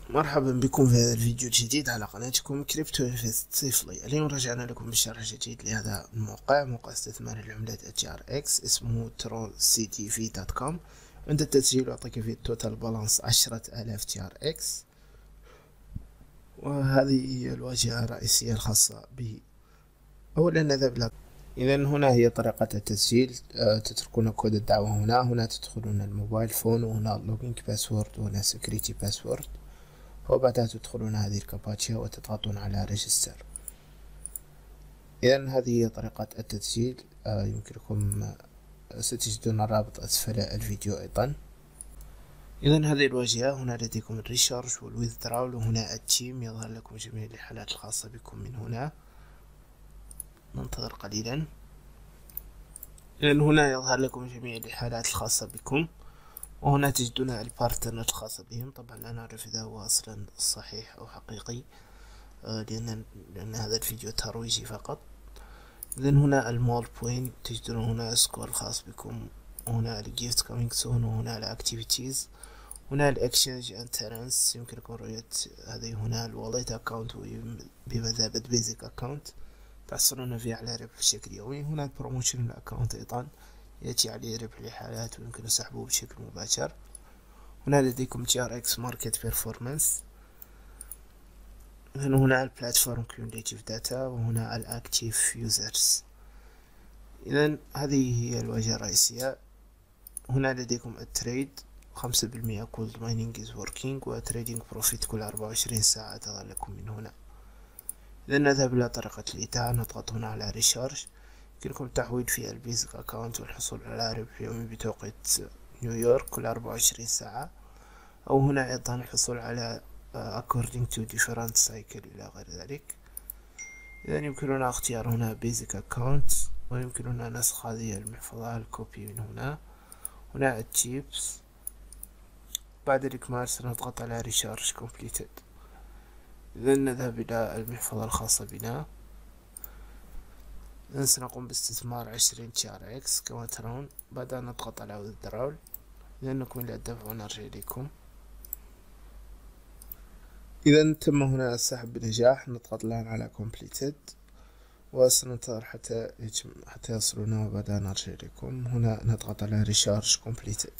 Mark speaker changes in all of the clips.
Speaker 1: مرحبا بكم في هذا الفيديو الجديد على قناتكم كريبتو انفست سيفلي. اليوم رجعنا لكم بشرح جديد لهذا موقع استثمار العملات TRX اسمه trollctv.com. عند التسجيل يعطيك في التوتال بالانس 10,000 TRX، وهذه هي الواجهة الرئيسية الخاصة به. أولا نذهب لها. إذا هنا هي طريقة التسجيل، تتركون كود الدعوة هنا تدخلون الموبايل فون، وهنا لوجينج باسورد، وهنا سكريتي باسورد، وبعدها تدخلون هذه الكاباتشا وتضغطون على ريجستر. إذن هذه هي طريقة التسجيل. يمكنكم ستجدون الرابط أسفل الفيديو أيضا. إذن هذه الواجهة، هنا لديكم الريشارج والويذدراول، وهنا التيم يظهر لكم جميع الحالات الخاصة بكم من هنا. ننتظر قليلا. إذن هنا يظهر لكم جميع الحالات الخاصة بكم، وهنا تجدون البارتنر الخاصة بهم. طبعا لا نعرف إذا هو أصلا صحيح أو حقيقي، لأن هذا الفيديو ترويجي فقط. إذن هنا المول بوينت، تجدون هنا سكور الخاص بكم، وهنا الجيفت كومينج سون، وهنا الأكتيفيتيز، هنا الإكشنج أند ترانس. يمكنكم رؤية هذه هنا الواليت أكاونت بمثابة بيزك أكاونت تحصلون فيه على ربح بشكل يومي. هنا البروموشن أكاونت أيضا يأتي عليه ربح لحالات ويمكن سحبه بشكل مباشر. هنا لديكم TRX ماركت بيرفورمانس. هنا البلاتفورم كيوميليتيف داتا، وهنا الأكتيف يوزرز. إذن هذه هي الواجهة الرئيسية. هنا لديكم التريد 5% كولد مايننج is working، وتريدينج بروفيت كل 24 ساعة تظهر لكم من هنا. إذن نذهب إلى طريقة الإيداع. نضغط هنا على ريشارج. يمكنكم التحويل في البيزك أكاونت والحصول على ربح يومي بتوقيت نيويورك كل 24 ساعة، أو هنا أيضا الحصول على according to different cycle إلى غير ذلك. إذا يمكننا اختيار هنا basic account، ويمكننا نسخ هذه المحفظة الكوبي من هنا. هنا التيبس. بعد الإكمال سنضغط على recharge completed. إذا نذهب إلى المحفظة الخاصة بنا. إذا سنقوم باستثمار 20 TRX كما ترون. بعدها نضغط على withdrawal. إذا نكمل الدفع ونرجع إليكم. إذا تم هنا السحب بنجاح. نضغط الآن على completed، وسننتظر حتى يصلنا، وبعدها نرجع إليكم. هنا نضغط على recharge completed.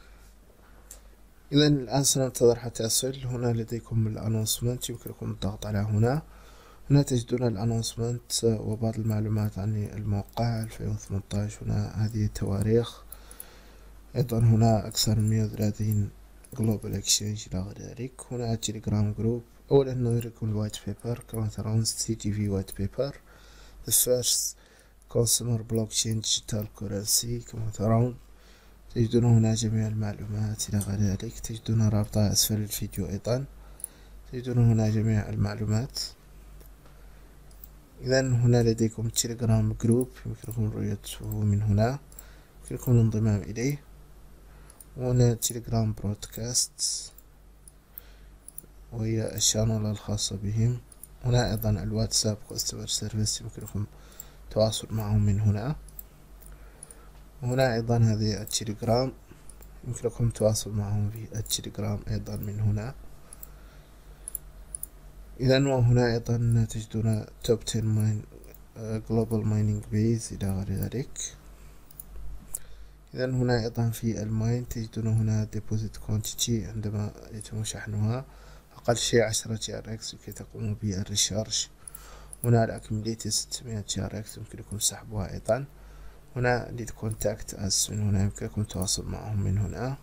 Speaker 1: إذا الآن سننتظر حتى يصل. هنا لديكم الانونسمنت، يمكنكم الضغط على هنا تجدون الانونسمنت وبعض المعلومات عن الموقع 2018. هنا هذه التواريخ أيضا. هنا أكثر من 130 جلوبال اكسشينج إلى غير ذلك. هنا التليجرام جروب. أولا نوريكم الوايت بيبر كما ترون، CTV وايت بيبر The first consumer blockchain digital currency كما ترون. تجدون هنا جميع المعلومات إلى غير ذلك. تجدون رابطة أسفل الفيديو أيضا. تجدون هنا جميع المعلومات. إذا هنا لديكم تليجرام جروب، يمكنكم رؤيته من هنا، يمكنكم الانضمام إليه. وهنا تليجرام برودكاست، وهي الشانل الخاصة بهم. هنا أيضا الواتساب كاستمر سيرفيس، يمكنكم التواصل معهم من هنا. وهنا أيضا هذه التليجرام، يمكنكم التواصل معهم في التليجرام أيضا من هنا. إذا وهنا أيضا تجدون توب 10 global mining base إلى غير ذلك. إذا هنا أيضا في الماين تجدون هنا deposit quantity عندما يتم شحنها، أقل شيء 10 TRX لكي تقوموا بالريشارج. هنا الأكمليتي 600 TRX يمكنكم سحبها أيضا. هنا للكونتاكت أس، من هنا يمكنكم التواصل معهم من هنا.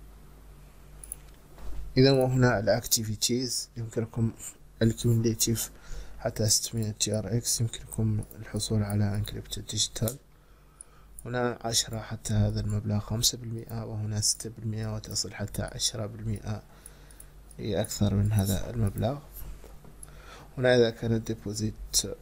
Speaker 1: إذا وهنا الأكتيفيتيز، يمكنكم الكيوميليتيف حتى 600 TRX، يمكنكم الحصول على انكريبتد ديجيتال. هنا 10 حتى هذا المبلغ 5%، وهنا 6%، وتصل حتى 10%، هي أكثر من هذا المبلغ. هنا إذا كان الديبوزيت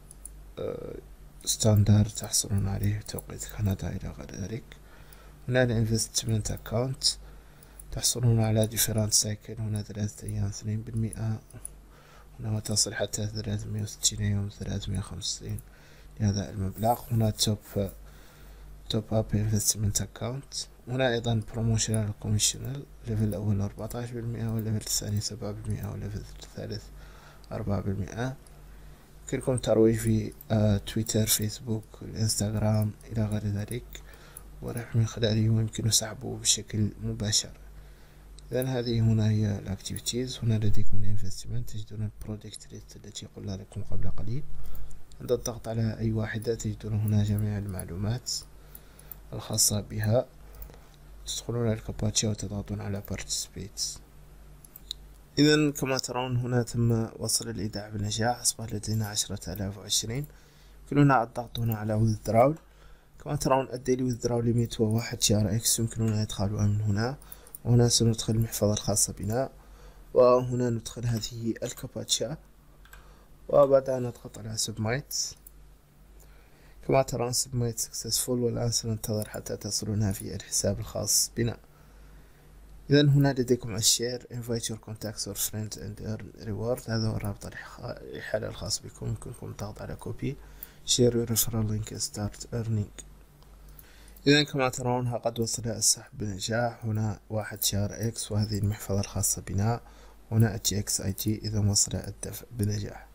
Speaker 1: ستاندرد تحصلون عليه توقيت كندا إلى غير ذلك. هنا الانفستمنت أكاونت، تحصلون على ديفرنت سايكل. هنا 3 أيام 2%، هنا تصل حتى 360 يوم 365 لهذا المبلغ. هنا توب اب انفستمنت اكاونت، هنا أيضا بروموشنال كوميشنال، ليفل الأول 14%، والليفل الثاني 7%، والليفل الثالث 4%. يمكنكم الترويج في تويتر، فيسبوك، الانستغرام إلى غير ذلك، والربح من خلاله يمكن سحبه بشكل مباشر. إذن هذه هنا هي الأكتيفيتيز. هنا لديكم الانفستمنت، تجدون البرودكت ليست التي قلنا لكم قبل قليل. عند الضغط على أي واحدة تجدون هنا جميع المعلومات الخاصة بها. تدخلون الكابتشا وتضغطون على participate. إذا كما ترون هنا تم وصل الإيداع بنجاح، أصبح لدينا 10,020. يمكننا الضغط هنا على withdraw. كما ترون الديلي withdraw ليميت هو 1 شهر إكس، يمكننا إدخالها من هنا. وهنا سندخل المحفظة الخاصة بنا، وهنا ندخل هذه الكابتشا، وبعدها نضغط على submit. كما ترون submit successful، والآن سننتظر حتى تصلنا في الحساب الخاص بنا. إذا هنا لديكم الشير invite your contacts or friends and earn reward. هذا هو الرابط الإحالة الخاص بكم. يمكنكم الضغط على copy share your referral link and start earning. إذا كما ترون قد وصل السحب بنجاح. هنا 1 شهر إكس، وهذه المحفظة الخاصة بنا. هنا TXIT. إذا وصل الدفع بنجاح.